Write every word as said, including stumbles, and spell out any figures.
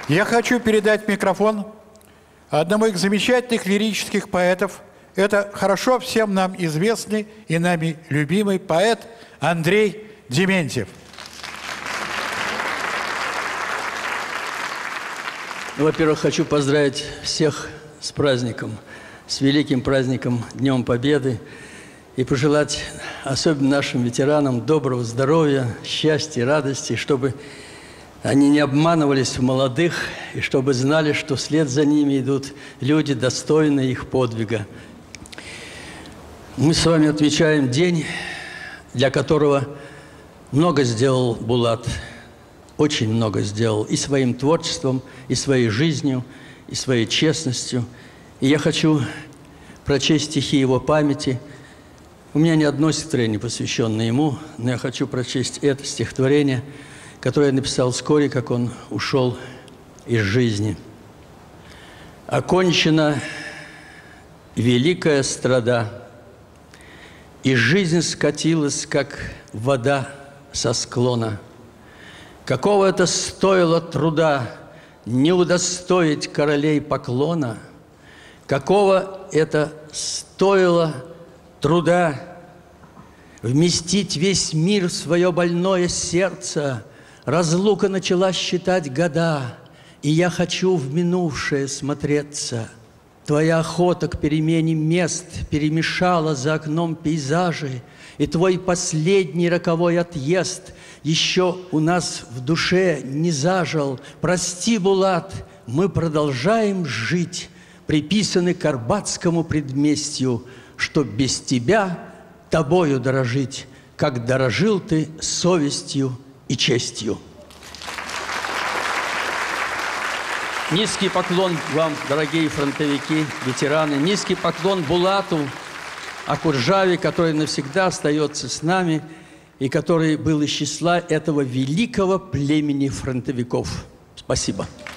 Я хочу передать микрофон одному из замечательных лирических поэтов. Это хорошо всем нам известный и нами любимый поэт Андрей Дементьев. Во-первых, хочу поздравить всех с праздником, с великим праздником Днем Победы и пожелать особенно нашим ветеранам доброго здоровья, счастья, радости, чтобы они не обманывались в молодых, и чтобы знали, что вслед за ними идут люди, достойные их подвига. Мы с вами отмечаем день, для которого много сделал Булат, очень много сделал и своим творчеством, и своей жизнью, и своей честностью. И я хочу прочесть стихи его памяти. У меня не одно стихотворение, посвященное ему, но я хочу прочесть это стихотворение, которое я написал вскоре, как он ушел из жизни. «Окончена великая страда, и жизнь скатилась, как вода со склона. Какого это стоило труда не удостоить королей поклона? Какого это стоило труда вместить весь мир в свое больное сердце? Разлука начала считать года, и я хочу в минувшее смотреться. Твоя охота к перемене мест перемешала за окном пейзажи, и твой последний роковой отъезд еще у нас в душе не зажил. Прости, Булат, мы продолжаем жить, приписаны к арбатскому предместью, что без тебя тобою дорожить, как дорожил ты совестью и честью». Низкий поклон вам, дорогие фронтовики, ветераны. Низкий поклон Булату Акуджаве, который навсегда остается с нами и который был из числа этого великого племени фронтовиков. Спасибо.